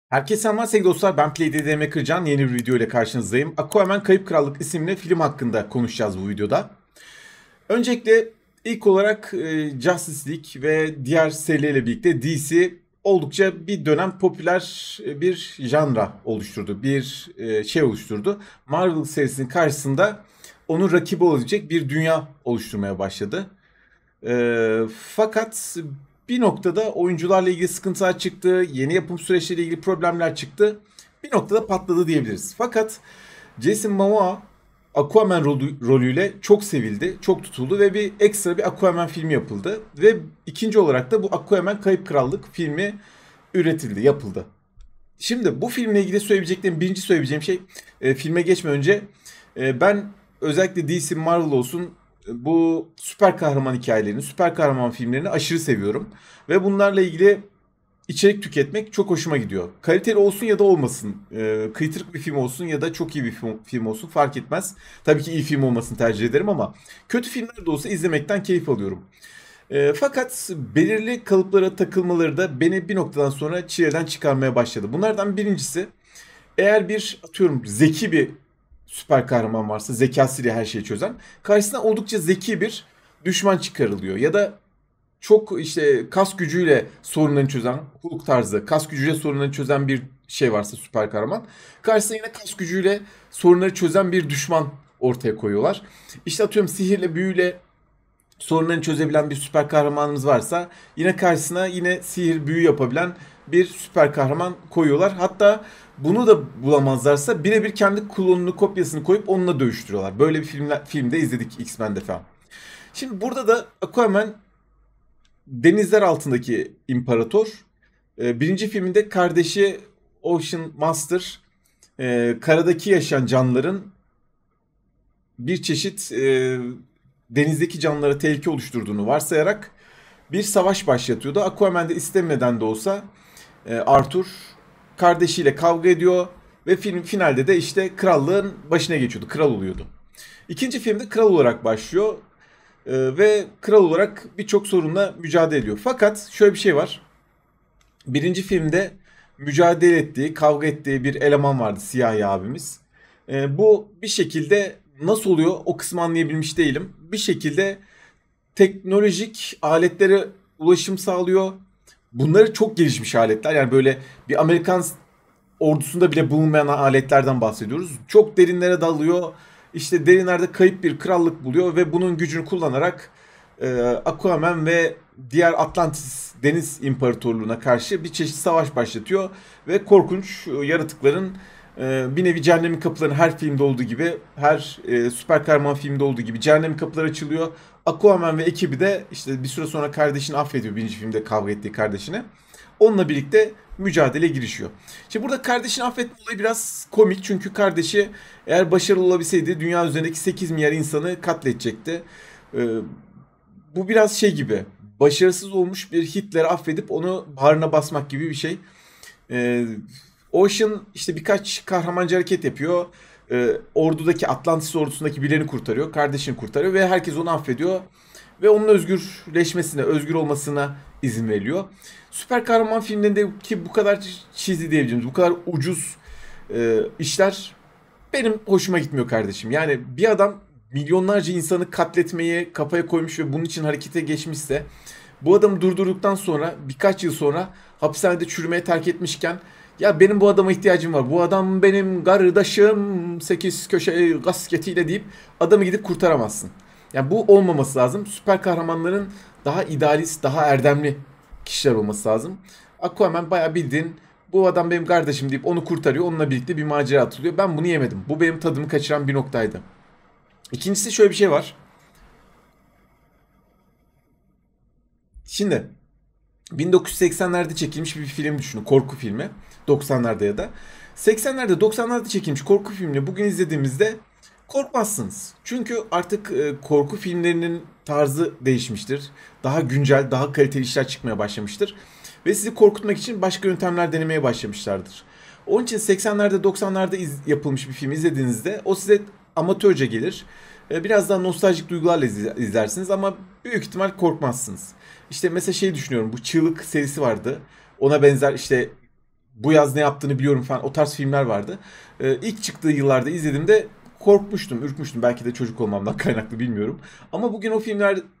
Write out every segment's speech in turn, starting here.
Herkese selamlar sevgili dostlar. Ben PlayDDM Kırcan. Yeni bir video ile karşınızdayım. Aquaman Kayıp Krallık isimli film hakkında konuşacağız bu videoda. Öncelikle ilk olarak Justice League ve diğer serilerle birlikte DC oldukça bir dönem popüler bir janra oluşturdu. Bir şey oluşturdu. Marvel serisinin karşısında onun rakibi olacak bir dünya oluşturmaya başladı. Fakat bir noktada oyuncularla ilgili sıkıntılar çıktı, yeni yapım süreçleriyle ilgili problemler çıktı. Bir noktada patladı diyebiliriz. Fakat Jason Momoa Aquaman rolüyle çok sevildi, çok tutuldu ve bir ekstra bir Aquaman filmi yapıldı. Ve ikinci olarak da bu Aquaman Kayıp Krallık filmi üretildi, yapıldı. Şimdi bu filmle ilgili birinci söyleyebileceğim şey filme geçmeden önce ben özellikle DC Marvel olsun bu süper kahraman hikayelerini, süper kahraman filmlerini aşırı seviyorum. Ve bunlarla ilgili içerik tüketmek çok hoşuma gidiyor. Kaliteli olsun ya da olmasın, kıytırık bir film olsun ya da çok iyi bir film olsun fark etmez. Tabii ki iyi film olmasını tercih ederim ama kötü filmler de olsa izlemekten keyif alıyorum. Fakat belirli kalıplara takılmaları da beni bir noktadan sonra çileden çıkarmaya başladı. Bunlardan birincisi eğer bir atıyorum zeki bir süper kahraman varsa zekasıyla her şeyi çözen karşısına oldukça zeki bir düşman çıkarılıyor. Ya da çok işte kas gücüyle sorunlarını çözen Hulk tarzı kas gücüyle sorunlarını çözen bir şey varsa süper kahraman karşısına yine kas gücüyle sorunları çözen bir düşman ortaya koyuyorlar. İşte atıyorum sihirle büyüyle sorunlarını çözebilen bir süper kahramanımız varsa yine karşısına yine sihir büyü yapabilen bir süper kahraman koyuyorlar. Hatta bunu da bulamazlarsa birebir kendi klonunu kopyasını koyup onunla dövüştürüyorlar. Böyle bir filmde izledik X-Men'de falan. Şimdi burada da Aquaman denizler altındaki imparator. Birinci filminde kardeşi Ocean Master karadaki yaşayan canlıların bir çeşit denizdeki canlılara tehlike oluşturduğunu varsayarak bir savaş başlatıyordu. Aquaman de istemeden de olsa Arthur kardeşiyle kavga ediyor ve film finalde de işte krallığın başına geçiyordu. Kral oluyordu. İkinci filmde kral olarak başlıyor ve kral olarak birçok sorunla mücadele ediyor. Fakat şöyle bir şey var. Birinci filmde mücadele ettiği, kavga ettiği bir eleman vardı, siyahi abimiz. Bu bir şekilde nasıl oluyor o kısmı anlayabilmiş değilim. Bir şekilde teknolojik aletlere ulaşım sağlıyor. Bunları çok gelişmiş aletler. Yani böyle bir Amerikan ordusunda bile bulunmayan aletlerden bahsediyoruz. Çok derinlere dalıyor. İşte derinlerde kayıp bir krallık buluyor ve bunun gücünü kullanarak Aquaman ve diğer Atlantis Deniz İmparatorluğu'na karşı bir çeşit savaş başlatıyor ve korkunç yaratıkların bir nevi cehennemin kapıları her filmde olduğu gibi, her süper kahraman filmde olduğu gibi cehennemin kapıları açılıyor. Aquaman ve ekibi de işte bir süre sonra kardeşini affediyor birinci filmde kavga ettiği kardeşini. Onunla birlikte mücadele girişiyor. Şimdi burada kardeşini affetme olayı biraz komik çünkü kardeşi eğer başarılı olabilseydi dünya üzerindeki 8 milyar insanı katledecekti. Ee, Bu biraz şey gibi başarısız olmuş bir Hitler'i affedip onu bağrına basmak gibi bir şey. Ee, Ocean işte birkaç kahramanca hareket yapıyor. Ordudaki Atlantis ordusundaki birilerini kurtarıyor. Kardeşini kurtarıyor ve herkes onu affediyor. Ve onun özgürleşmesine, özgür olmasına izin veriliyor. Süper kahraman filmlerindeki bu kadar cheesy diyebileceğimiz, bu kadar ucuz işler benim hoşuma gitmiyor kardeşim. Yani bir adam milyonlarca insanı katletmeyi kafaya koymuş ve bunun için harekete geçmişse bu adamı durdurduktan sonra birkaç yıl sonra hapishanede çürümeye terk etmişken ya benim bu adama ihtiyacım var. Bu adam benim kardeşim 8 köşe gasketiyle deyip adamı gidip kurtaramazsın. Yani bu olmaması lazım. Süper kahramanların daha idealist, daha erdemli kişiler olması lazım. Aquaman bayağı bildiğin bu adam benim kardeşim deyip onu kurtarıyor. Onunla birlikte bir macera atılıyor. Ben bunu yemedim. Bu benim tadımı kaçıran bir noktaydı. İkincisi şöyle bir şey var. Şimdi 1980'lerde çekilmiş bir film düşünün. Korku filmi. 90'larda ya da. 80'lerde 90'larda çekilmiş korku filmini bugün izlediğimizde korkmazsınız. Çünkü artık korku filmlerinin tarzı değişmiştir. Daha güncel, daha kaliteli işler çıkmaya başlamıştır. Ve sizi korkutmak için başka yöntemler denemeye başlamışlardır. Onun için 80'lerde 90'larda yapılmış bir film izlediğinizde o size amatörce gelir. Biraz daha nostaljik duygularla izlersiniz ama büyük ihtimal korkmazsınız. İşte mesela şey düşünüyorum. Bu Çığlık serisi vardı. Ona benzer işte bu yaz ne yaptığını biliyorum falan, o tarz filmler vardı. İlk çıktığı yıllarda izlediğimde korkmuştum, ürkmüştüm. Belki de çocuk olmamdan kaynaklı, bilmiyorum. Ama bugün o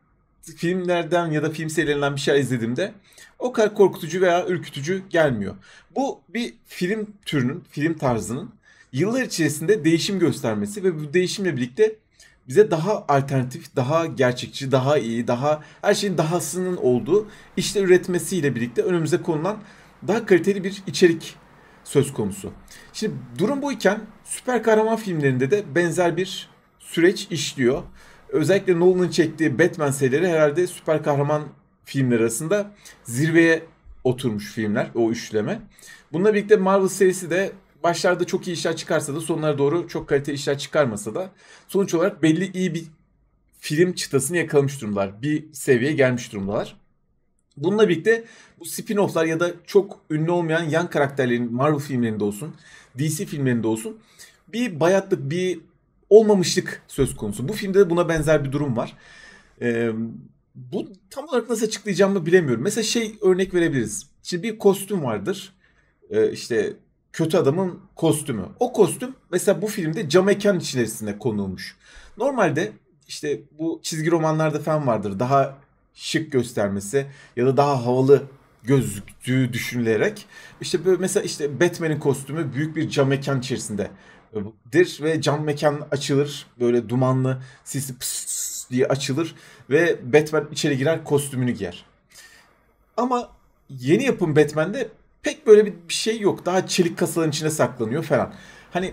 filmlerden ya da film serilerinden bir şey izlediğimde o kadar korkutucu veya ürkütücü gelmiyor. Bu bir film türünün, film tarzının yıllar içerisinde değişim göstermesi ve bu değişimle birlikte bize daha alternatif, daha gerçekçi, daha iyi, daha her şeyin dahasının olduğu işler üretmesiyle birlikte önümüze konulan daha kaliteli bir içerik söz konusu. Şimdi durum buyken süper kahraman filmlerinde de benzer bir süreç işliyor. Özellikle Nolan'ın çektiği Batman serileri herhalde süper kahraman filmler arasında zirveye oturmuş filmler, o üçleme. Bununla birlikte Marvel serisi de başlarda çok iyi işler çıkarsa da sonlara doğru çok kaliteli işler çıkarmasa da sonuç olarak belli iyi bir film çıtasını yakalamış durumdalar. Bir seviyeye gelmiş durumdalar. Bununla birlikte bu spin-off'lar ya da çok ünlü olmayan yan karakterlerin Marvel filmlerinde olsun, DC filmlerinde olsun bir bayatlık, bir olmamışlık söz konusu. Bu filmde de buna benzer bir durum var. Ee, Bu tam olarak nasıl açıklayacağımı bilemiyorum. Mesela örnek verebiliriz. Şimdi bir kostüm vardır. İşte kötü adamın kostümü. O kostüm mesela bu filmde cam mekan içerisinde konulmuş. Normalde işte bu çizgi romanlarda falan vardır. Daha şık göstermesi ya da daha havalı gözüktüğü düşünülerek işte böyle mesela işte Batman'in kostümü büyük bir cam mekan içerisindedir ve cam mekan açılır, böyle dumanlı sisli pıs diye açılır ve Batman içeri girer, kostümünü giyer. Ama yeni yapım Batman'de pek böyle bir şey yok. Daha çelik kasaların içine saklanıyor falan. Hani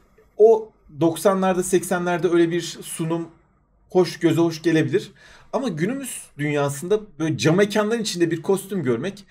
o 90'larda 80'lerde öyle bir sunum göze hoş gelebilir. Ama günümüz dünyasında böyle cam mekanların içinde bir kostüm görmek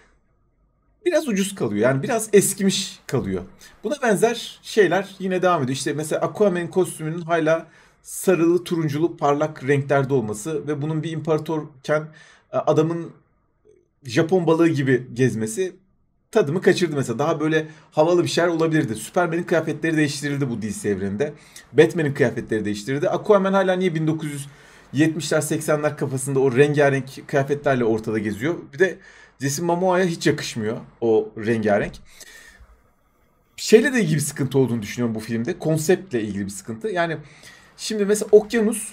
biraz ucuz kalıyor. Yani biraz eskimiş kalıyor. Buna benzer şeyler yine devam ediyor. İşte mesela Aquaman kostümünün hala sarılı, turunculu, parlak renklerde olması ve bunun bir imparatorken adamın Japon balığı gibi gezmesi tadımı kaçırdı mesela. Daha böyle havalı bir şeyler olabilirdi. Superman'in kıyafetleri değiştirildi bu DC evreninde. Batman'in kıyafetleri değiştirildi. Aquaman hala niye 1970'ler 80'ler kafasında o rengarenk kıyafetlerle ortada geziyor? Bir de Jason Momoa'ya hiç yakışmıyor o rengarenk. Şeyle de ilgili bir sıkıntı olduğunu düşünüyorum bu filmde. Konseptle ilgili bir sıkıntı. Yani şimdi mesela okyanus,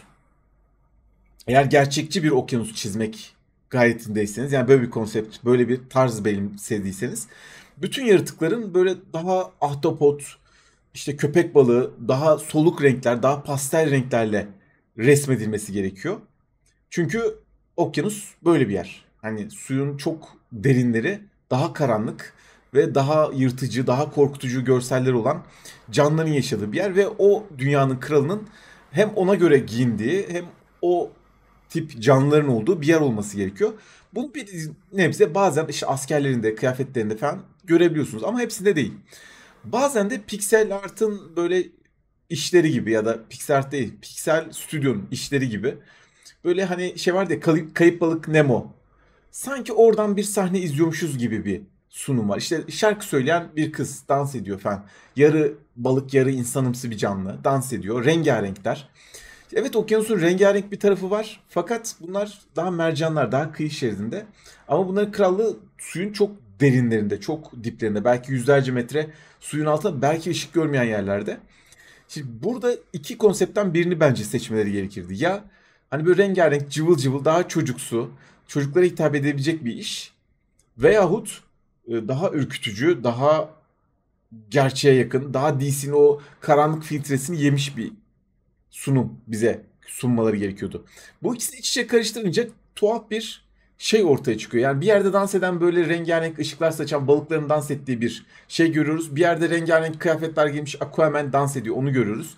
eğer gerçekçi bir okyanus çizmek gayretindeyseniz, yani böyle bir konsept, böyle bir tarz benimsediyseniz, bütün yaratıkların böyle daha ahtapot, işte köpek balığı, daha soluk renkler, daha pastel renklerle resmedilmesi gerekiyor. Çünkü okyanus böyle bir yer. Hani suyun çok derinleri daha karanlık ve daha yırtıcı, daha korkutucu görseller olan canlıların yaşadığı bir yer ve o dünyanın kralının hem ona göre giyindiği hem o tip canlıların olduğu bir yer olması gerekiyor. Bunu bir nebze bazen işte askerlerinde, kıyafetlerinde falan görebiliyorsunuz ama hepsinde değil. Bazen de piksel art'ın böyle işleri gibi ya da pixel art değil, piksel stüdyonun işleri gibi. Böyle hani şey vardı ya, Kayıp Balık Nemo. Sanki oradan bir sahne izliyormuşuz gibi bir sunum var. İşte şarkı söyleyen bir kız dans ediyor falan. Yarı balık yarı insanımsı bir canlı dans ediyor. Rengarenkler. Evet, okyanusun rengarenk bir tarafı var. Fakat bunlar daha mercanlar, daha kıyı şeridinde. Ama bunların krallığı suyun çok derinlerinde, çok diplerinde. Belki yüzlerce metre suyun altında, belki ışık görmeyen yerlerde. Şimdi burada iki konseptten birini bence seçmeleri gerekirdi. Ya hani böyle rengarenk, cıvıl cıvıl, daha çocuksu, çocuklara hitap edebilecek bir iş. Veyahut daha ürkütücü, daha gerçeğe yakın, daha DC'nin o karanlık filtresini yemiş bir sunum bize sunmaları gerekiyordu. Bu ikisini iç içe karıştırınca tuhaf bir şey ortaya çıkıyor. Yani bir yerde dans eden, böyle rengarenk ışıklar saçan balıkların dans ettiği bir şey görüyoruz. Bir yerde rengarenk kıyafetler giymiş Aquaman dans ediyor, onu görüyoruz.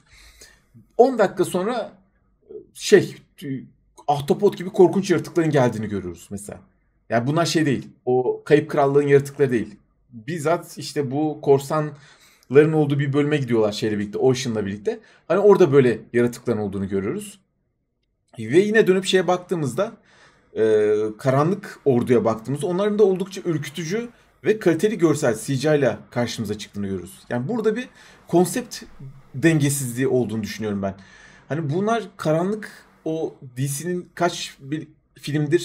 10 dakika sonra şey ahtapot gibi korkunç yaratıkların geldiğini görüyoruz mesela. Yani bunlar şey değil. O Kayıp Krallığın yaratıkları değil. Bizzat işte bu korsanların olduğu bir bölüme gidiyorlar şeyle birlikte, Ocean'la birlikte. Hani orada böyle yaratıkların olduğunu görüyoruz. Ve yine dönüp şeye baktığımızda Karanlık Ordu'ya baktığımızda onların da oldukça ürkütücü ve kaliteli görsel CGI ile karşımıza çıktığını görüyoruz. Yani burada bir konsept dengesizliği olduğunu düşünüyorum ben. Hani bunlar karanlık, o DC'nin kaç bir filmdir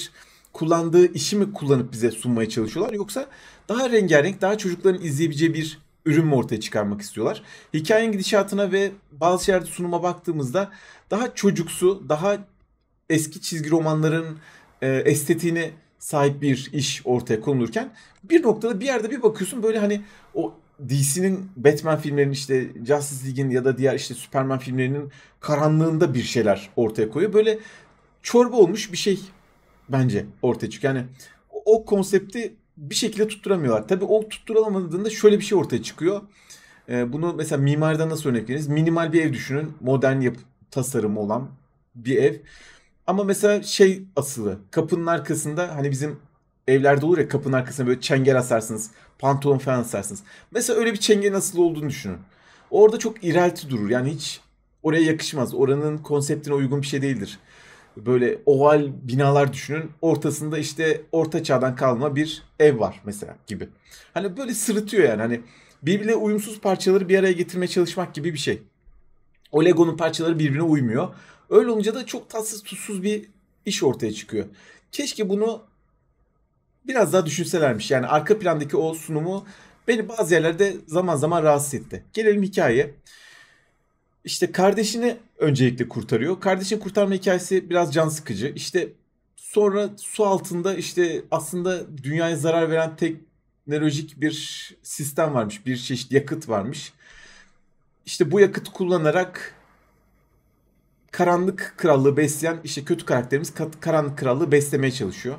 kullandığı işi mi kullanıp bize sunmaya çalışıyorlar, yoksa daha rengarenk, daha çocukların izleyebileceği bir ürün mü ortaya çıkarmak istiyorlar? Hikayenin gidişatına ve bazı şeylerde sunuma baktığımızda daha çocuksu, daha eski çizgi romanların estetiğine sahip bir iş ortaya konulurken, bir noktada bir yerde bir bakıyorsun böyle, hani o DC'nin Batman filmlerinin, işte Justice League'in ya da diğer işte Superman filmlerinin karanlığında bir şeyler ortaya koyuyor. Böyle çorba olmuş bir şey bence ortaya çıkıyor. Yani o konsepti bir şekilde tutturamıyorlar. Tabii o tutturamadığında şöyle bir şey ortaya çıkıyor. Bunu mesela mimariden nasıl örnek veririz? Minimal bir ev düşünün. Modern yapı tasarımı olan bir ev. Ama mesela şey asılı. Kapının arkasında, hani bizim evlerde olur ya, kapının arkasına böyle çengel asarsınız. Pantolon falan asarsınız. Mesela öyle bir çengelin asılı olduğunu düşünün. Orada çok iğrelti durur. Yani hiç oraya yakışmaz. Oranın konseptine uygun bir şey değildir. Böyle oval binalar düşünün. Ortasında işte orta çağdan kalma bir ev var mesela gibi. Hani böyle sırıtıyor yani. Hani birbirine uyumsuz parçaları bir araya getirmeye çalışmak gibi bir şey. O Lego'nun parçaları birbirine uymuyor. Öyle olunca da çok tatsız tuzsuz bir iş ortaya çıkıyor. Keşke bunu biraz daha düşünselermiş. Yani arka plandaki o sunumu beni bazı yerlerde zaman zaman rahatsız etti. Gelelim hikayeye. İşte kardeşini öncelikle kurtarıyor. Kardeşini kurtarma hikayesi biraz can sıkıcı. İşte sonra su altında işte aslında dünyaya zarar veren teknolojik bir sistem varmış. Bir çeşit yakıt varmış. İşte bu yakıtı kullanarak karanlık krallığı besleyen işte kötü karakterimiz karanlık krallığı beslemeye çalışıyor.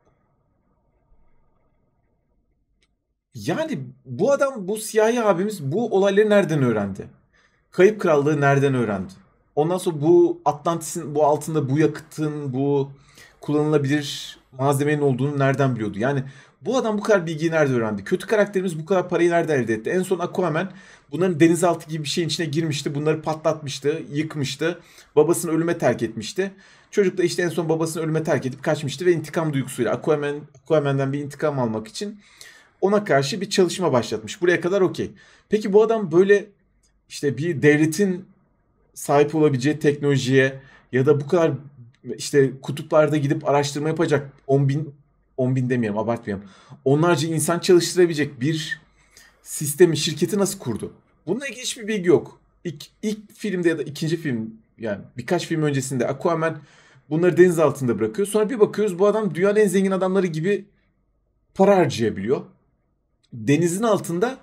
Yani bu adam, bu siyahi abimiz bu olayları nereden öğrendi? Kayıp Krallığı nereden öğrendi? Ondan sonra bu Atlantis'in bu altında bu yakıtın, bu kullanılabilir malzemenin olduğunu nereden biliyordu? Yani bu adam bu kadar bilgiyi nerede öğrendi? Kötü karakterimiz bu kadar parayı nerede elde etti? En son Aquaman bunların denizaltı gibi bir şeyin içine girmişti. Bunları patlatmıştı, yıkmıştı. Babasını ölüme terk etmişti. Çocuk da işte en son babasını ölüme terk edip kaçmıştı ve intikam duygusuyla Aquaman'den bir intikam almak için ona karşı bir çalışma başlatmış. Buraya kadar okey. Peki bu adam böyle işte bir devletin sahip olabileceği teknolojiye ya da bu kadar işte kutuplarda gidip araştırma yapacak 10 bin, 10 bin demeyelim, abartmayalım. Onlarca insan çalıştırabilecek bir sistemi, şirketi nasıl kurdu? Bununla ilgili hiçbir bilgi yok. İlk filmde ya da ikinci film, yani birkaç film öncesinde Aquaman bunları deniz altında bırakıyor. Sonra bir bakıyoruz, bu adam dünyanın en zengin adamları gibi para harcayabiliyor. Denizin altında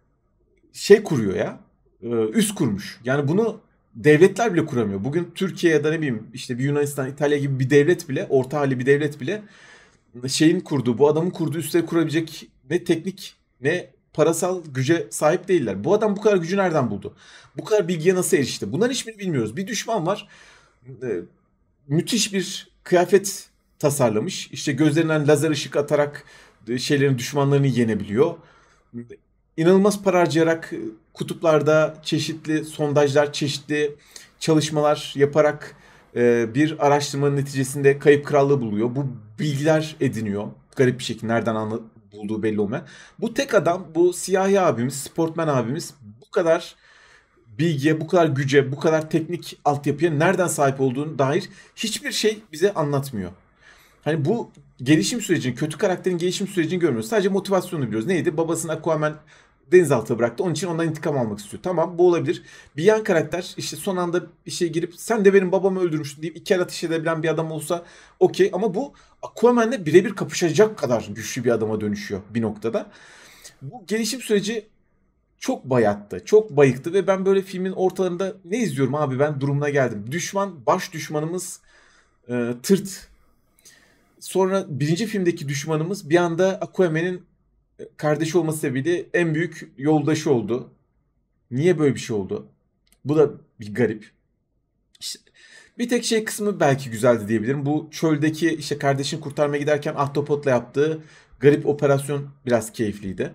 şey kuruyor ya. Üs kurmuş. Yani bunu devletler bile kuramıyor. Bugün Türkiye ya da ne bileyim işte bir Yunanistan, İtalya gibi bir devlet bile, orta halli bir devlet bile şeyin kurduğu, bu adamın kurduğu üsleri kurabilecek ne teknik ne parasal güce sahip değiller. Bu adam bu kadar gücü nereden buldu? Bu kadar bilgiye nasıl erişti? Bunların hiçbirini bilmiyoruz. Bir düşman var. E, Müthiş bir kıyafet tasarlamış. İşte gözlerinden lazer ışık atarak şeylerin, düşmanlarını yenebiliyor. İnanılmaz para harcayarak kutuplarda çeşitli sondajlar, çeşitli çalışmalar yaparak bir araştırmanın neticesinde Kayıp Krallığı buluyor. Bu bilgiler ediniyor. Garip bir şekilde nereden bulduğu belli olmayan. Bu tek adam, bu siyahi abimiz, sportman abimiz bu kadar bilgiye, bu kadar güce, bu kadar teknik altyapıya nereden sahip olduğunu dair hiçbir şey bize anlatmıyor. Hani bu gelişim sürecini, kötü karakterin gelişim sürecini görmüyoruz. Sadece motivasyonunu biliyoruz. Neydi? Babasını Aquaman denizaltına bıraktı. Onun için ondan intikam almak istiyor. Tamam, bu olabilir. Bir yan karakter işte son anda işe girip sen de benim babamı öldürmüştün deyip iki el ateş edebilen bir adam olsa okey. Ama bu Aquaman'le birebir kapışacak kadar güçlü bir adama dönüşüyor bir noktada. Bu gelişim süreci çok bayattı, çok bayıktı ve ben böyle filmin ortalarında ne izliyorum abi ben durumuna geldim. Düşman, baş düşmanımız tırt. Sonra birinci filmdeki düşmanımız bir anda Aquaman'in kardeşi olması sebebiyle en büyük yoldaşı oldu. Niye böyle bir şey oldu? Bu da bir garip. İşte bir tek şey kısmı belki güzeldi diyebilirim. Bu çöldeki işte kardeşini kurtarmaya giderken Ahtapot'la yaptığı garip operasyon biraz keyifliydi.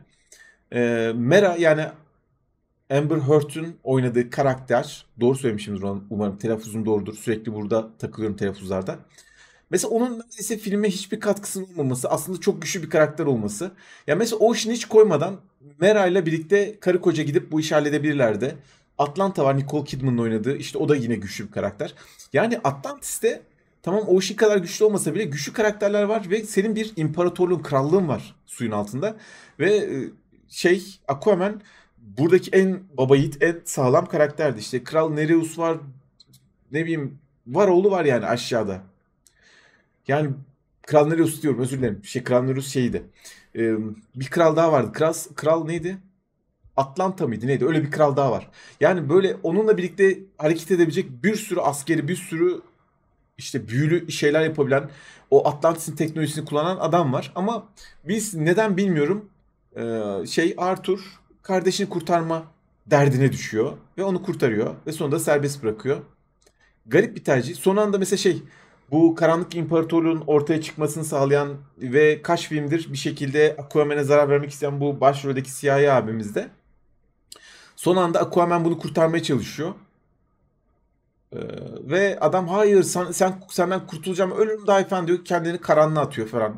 Mera, yani Amber Heard'ün oynadığı karakter, doğru söylemişimdir umarım, telaffuzum doğrudur. Sürekli burada takılıyorum telaffuzlarda. Mesela onun neredeyse filme hiçbir katkısının olmaması, aslında çok güçlü bir karakter olması. Ya mesela o işini hiç koymadan Mera ile birlikte karı koca gidip bu işi halledebilirlerdi. Atlanta var, Nicole Kidman'ın oynadığı. İşte o da yine güçlü bir karakter. Yani Atlantis'te Tamam, o ışık kadar güçlü olmasa bile güçlü karakterler var ve senin bir imparatorluğun, krallığın var suyun altında. Ve Aquaman buradaki en baba yiğit, en sağlam karakterdi. İşte Kral Nereus var, ne bileyim, var oğlu var yani aşağıda. Yani Kral Nereus diyorum, özür dilerim. Kral Nereus şeydi. Bir kral daha vardı. Kral neydi? Atlanta mıydı neydi? Öyle bir kral daha var. Yani böyle onunla birlikte hareket edebilecek bir sürü askeri, bir sürü işte büyülü şeyler yapabilen, o Atlantis'in teknolojisini kullanan adam var. Ama biz neden bilmiyorum, Arthur kardeşini kurtarma derdine düşüyor ve onu kurtarıyor ve sonunda serbest bırakıyor. Garip bir tercih. Son anda mesela bu Karanlık İmparatorluğun ortaya çıkmasını sağlayan ve kaç filmdir bir şekilde Aquaman'e zarar vermek isteyen bu başroldeki siyahi abimiz de son anda Aquaman bunu kurtarmaya çalışıyor. Ee, Ve adam hayır, senden kurtulacağım, ölürüm daha iyi falan diyor, kendini karanlığa atıyor falan.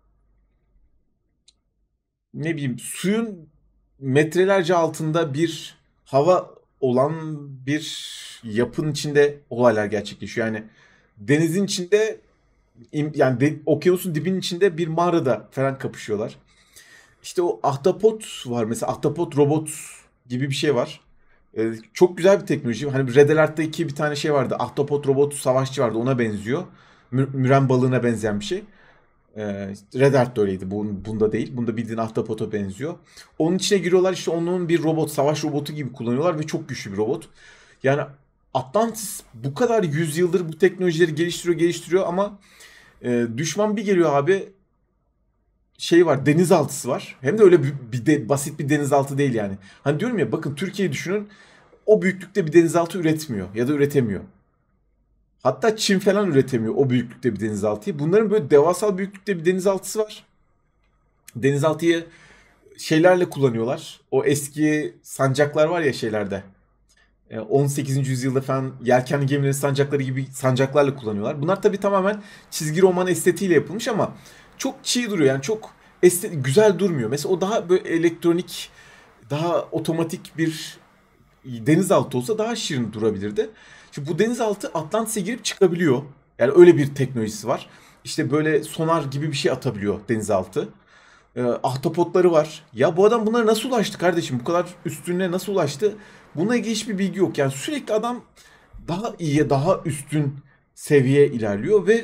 Ne bileyim, suyun metrelerce altında bir hava olan bir yapının içinde olaylar gerçekleşiyor. Yani denizin içinde, yani okyanusun dibinin içinde bir mağarada falan kapışıyorlar. İşte o ahtapot var mesela, ahtapot robot gibi bir şey var. Çok güzel bir teknoloji. Hani bir Red Alert'taki bir tane şey vardı. Ahtapot robot savaşçı vardı. Ona benziyor. Müren balığına benzeyen bir şey. Red Alert de öyleydi. Bunda değil. Bunda bildiğin ahtapota benziyor. Onun içine giriyorlar, işte onun bir robot, savaş robotu gibi kullanıyorlar ve çok güçlü bir robot. Yani Atlantis bu kadar yüzyıldır bu teknolojileri geliştiriyor ama düşman bir geliyor abi, var, denizaltısı var. Hem de öyle basit bir denizaltı değil yani. Hani diyorum ya, bakın Türkiye'yi düşünün, o büyüklükte bir denizaltı üretmiyor ya da üretemiyor. Hatta Çin falan üretemiyor o büyüklükte bir denizaltıyı. Bunların böyle devasal büyüklükte bir denizaltısı var. Denizaltıyı şeylerle kullanıyorlar. O eski sancaklar var ya şeylerde. 18. yüzyılda falan yelkenli gemilerin sancakları gibi sancaklarla kullanıyorlar. Bunlar tabii tamamen çizgi roman estetiğiyle yapılmış ama çok çiğ duruyor. Yani çok güzel durmuyor. Mesela o daha böyle elektronik, daha otomatik bir denizaltı olsa daha şirin durabilirdi. Şimdi bu denizaltı Atlantis'e girip çıkabiliyor. Yani öyle bir teknolojisi var. İşte böyle sonar gibi bir şey atabiliyor denizaltı. Ahtapotları var. Ya bu adam bunlara nasıl ulaştı kardeşim? Bu kadar üstüne nasıl ulaştı? Bununla ilgili hiçbir bilgi yok. Yani sürekli adam daha iyiye, daha üstün seviye ilerliyor ve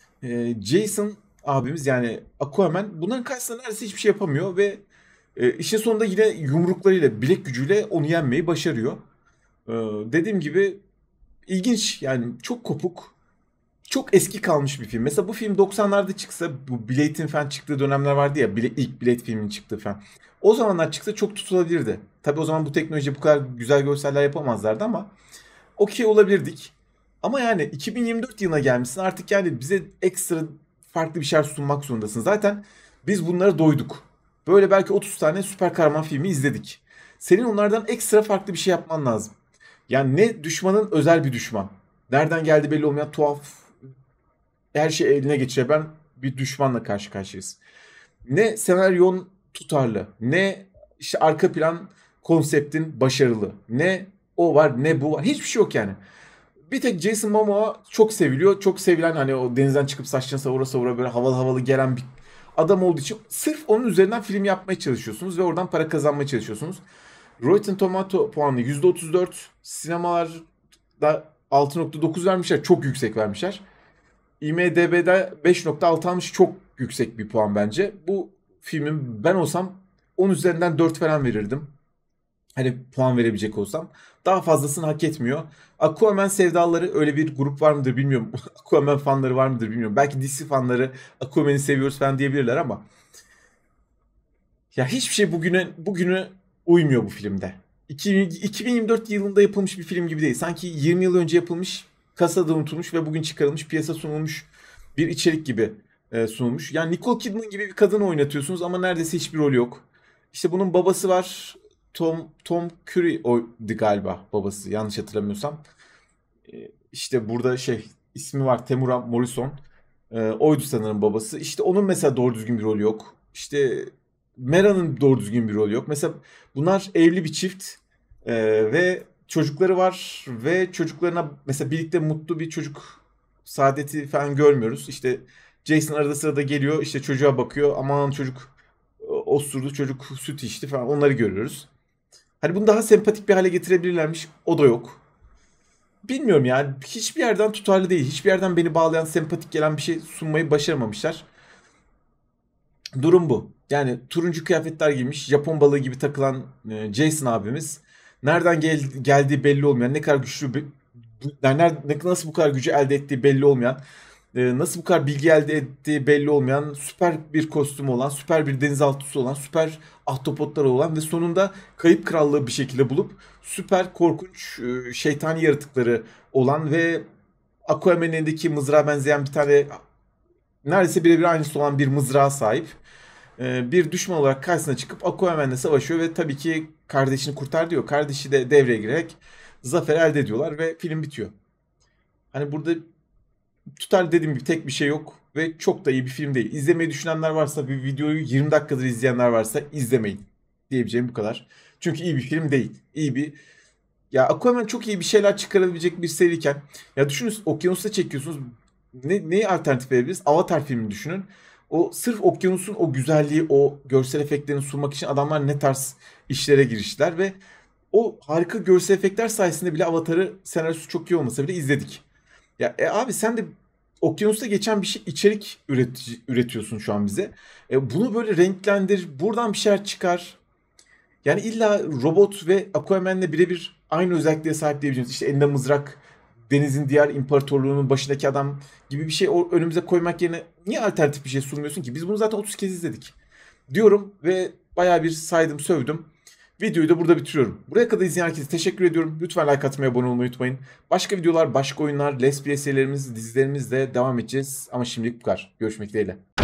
Jason abimiz, yani Aquaman, bunların karşısında neredeyse hiçbir şey yapamıyor ve işin sonunda yine yumruklarıyla, bilek gücüyle onu yenmeyi başarıyor. Ee, Dediğim gibi ilginç, yani çok kopuk, çok eski kalmış bir film. Mesela bu film 90'larda çıksa, bu Blade'in falan çıktığı dönemler vardı ya, ilk Blade filminin çıktığı falan. O zamanlar çıksa çok tutulabilirdi. Tabii o zaman bu teknoloji, bu kadar güzel görseller yapamazlardı ama okey olabilirdik. Ama yani 2024 yılına gelmişsin artık, yani bize ekstra farklı bir şeyler sunmak zorundasın. Zaten biz bunlara doyduk. Böyle belki 30 tane süper kahraman filmi izledik. Senin onlardan ekstra farklı bir şey yapman lazım. Yani ne düşmanın özel bir düşman. Nereden geldi belli olmayan tuhaf, her şeyi eline geçirebilen bir düşmanla karşı karşıyayız. Ne senaryon tutarlı, ne işte arka plan konseptin başarılı, ne o var ne bu var. Hiçbir şey yok yani. Bir tek Jason Momoa çok seviliyor. Çok sevilen, hani o denizden çıkıp saçlarını savura savura böyle havalı havalı gelen bir adam olduğu için sırf onun üzerinden film yapmaya çalışıyorsunuz ve oradan para kazanmaya çalışıyorsunuz. Rotten Tomato puanı %34. Sinemalarda 6.9 vermişler. Çok yüksek vermişler. IMDb'de 5.6 almış. Çok yüksek bir puan bence. Bu filmin ben olsam 10 üzerinden 4 falan verirdim. Hani puan verebilecek olsam. Daha fazlasını hak etmiyor. Aquaman sevdaları, öyle bir grup var mıdır bilmiyorum. Aquaman fanları var mıdır bilmiyorum. Belki DC fanları Aquaman'i seviyoruz falan diyebilirler ama ya hiçbir şey bugüne uymuyor bu filmde. 2024 yılında yapılmış bir film gibi değil. Sanki 20 yıl önce yapılmış, kasada unutulmuş ve bugün çıkarılmış, piyasa sunulmuş bir içerik gibi sunulmuş. Yani Nicole Kidman gibi bir kadın oynatıyorsunuz ama neredeyse hiçbir rol yok. İşte bunun babası var. Tom Curry oydu galiba babası, yanlış hatırlamıyorsam. İşte burada ismi var, Temuera Morrison. Oydu sanırım babası. İşte onun mesela doğru düzgün bir rolü yok. İşte Mera'nın doğru düzgün bir rolü yok. Mesela bunlar evli bir çift ve çocukları var ve çocuklarına mesela birlikte mutlu bir çocuk saadeti falan görmüyoruz. İşte Jason arada sırada geliyor, işte çocuğa bakıyor. Aman çocuk osurdu, çocuk süt içti falan, onları görüyoruz. Hani bunu daha sempatik bir hale getirebilirlermiş. O da yok. Bilmiyorum yani, hiçbir yerden tutarlı değil. Hiçbir yerden beni bağlayan, sempatik gelen bir şey sunmayı başaramamışlar. Durum bu. Yani turuncu kıyafetler giymiş, Japon balığı gibi takılan Jason abimiz. Nereden geldiği belli olmayan, ne kadar güçlü nasıl bu kadar gücü elde ettiği belli olmayan, nasıl bu kadar bilgi elde ettiği belli olmayan, süper bir kostümü olan, süper bir denizaltısı olan, süper ahtapotları olan ve sonunda kayıp krallığı bir şekilde bulup süper korkunç şeytani yaratıkları olan ve Aquaman'ın elindeki mızrağa benzeyen bir tane, neredeyse birebir aynısı olan bir mızrağa sahip bir düşman olarak karşısına çıkıp Aquaman'le savaşıyor ve tabii ki kardeşini kurtar diyor. Kardeşi de devreye girerek zafer elde ediyorlar ve film bitiyor. Hani burada tutar dediğim gibi tek bir şey yok ve çok da iyi bir film değil. İzlemeyi düşünenler varsa, bir videoyu 20 dakikadır izleyenler varsa izlemeyin diyebileceğim bu kadar. Çünkü iyi bir film değil. Ya Aquaman çok iyi bir şeyler çıkarabilecek bir seriyken, ya düşünün, okyanusta çekiyorsunuz. Neyi alternatif verebiliriz? Avatar filmini düşünün. O sırf okyanusun o güzelliği, o görsel efektlerini sunmak için adamlar ne tarz işlere giriştiler ve o harika görsel efektler sayesinde bile Avatar'ı, senaryosu çok iyi olmasa bile izledik. Ya abi sen de okyanusta geçen bir şey, içerik üretiyorsun şu an bize. Bunu böyle renklendir, buradan bir şeyler çıkar. Yani illa robot ve Aquaman'le birebir aynı özelliklere sahip diyebileceğimiz, işte elinde mızrak, denizin diğer imparatorluğunun başındaki adam gibi bir şey önümüze koymak yerine niye alternatif bir şey sunmuyorsun ki? Biz bunu zaten 30 kez izledik diyorum ve bayağı bir saydım, sövdüm. Videoyu da burada bitiriyorum. Buraya kadar izleyen herkese teşekkür ediyorum. Lütfen like atmayı, abone olmayı unutmayın. Başka videolar, başka oyunlar, Let's Play serilerimiz, dizilerimizle devam edeceğiz. Ama şimdilik bu kadar. Görüşmek dileğiyle.